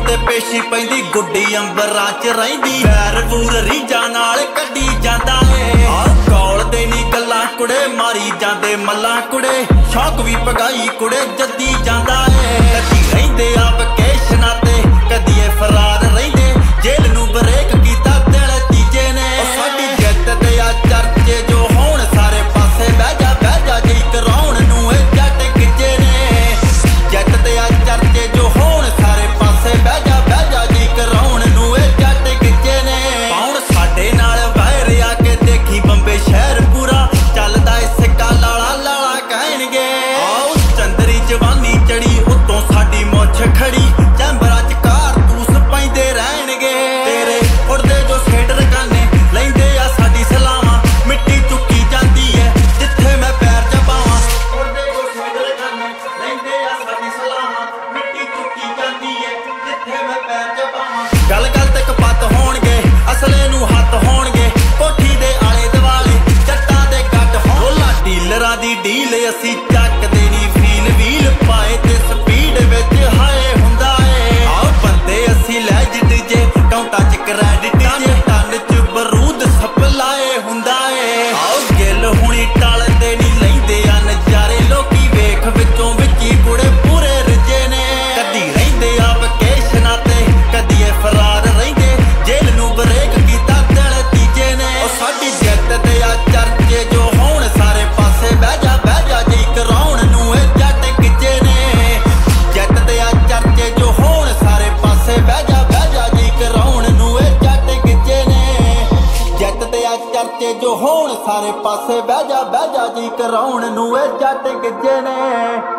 ते पेशी पैंदी गुड्डी अंबरां च रहिंदी वैर वूर रीझां नाल कड्डी जांदा ए कौल दे नी गल्लां कुड़े मारी जांदे मल्लां कुड़े शौक भी पगाई कुड़े जद्दी जांदा ए कदी रहिंदे आ वकेशनां ते कदी ए फरार रहिंदे जेल नूं ब्रेक कीता दिल तीजे ने साडी जिੱਤ ते आ चर्चे जो होण सारे पासे बह जा जी कराउण नूं ए जट गिज्जे ने जिੱਤ ते आ चर्चे जो होण सारे पासे बह जा जी कराउण नूं ए जट गिज्जे ने पाउण साडे नाल वायर आके देखी बंबे शहर पूरा चलदा ए सिक्का लाला लाला कहणगे आओ चंदरी जवानी चढ़ी उत्तों साडी मुੱਛ खड़ी चैंबरां च कारतूस पैंदे रहणगे तेरे उड़दे जो सेडर काने लैंदे आ साडी सलावां मिट्टी चुकी जांदी है जिथे मैं पैर च पावां उड़दे जो सेडर काने लैंदे आ साडी सलावां मिट्टी चुकी जांदी है जिथे मैं पैर च पावां गल गल ते कपत होणगे असले नूं हत्थ होणगे कोठी दे आले दुआले जट्टां दे गड्ड होला डीलरां दी डील असीं ਚੱਕਦੇ नी फील व्हील पाए ते स्पीड विच हाए हुंदा ए आओ बंदे असीं लैजड जे काउंटां च क्रेडिट जे टन च बरूद सप्लाए हुंदा ए आओ गिल हुणी टलदे नी लैंदे आ नज़ारे लोकी वेख विचों विची कुड़े पूरे रजे ने कदी रहिंदे आ वकेशनां ते कदी ए फरार रहिंदे जेल नूं ब्रेक कीता दिल तीजे ने साडी जिੱਤ ते आ चर्चे जो होण सारे पासे बह जा जी कराउण नूं ए जट गिज्जे ने जिੱਤ ते आ चर्चे जो होण सारे पासे बह जा जी कराउण नूं ए जट गिज्जे ने जिੱਤ ते आ चर्चे जो होण सारे पासे बह जा जी कराउण नूं ए जट गिज्जे ने।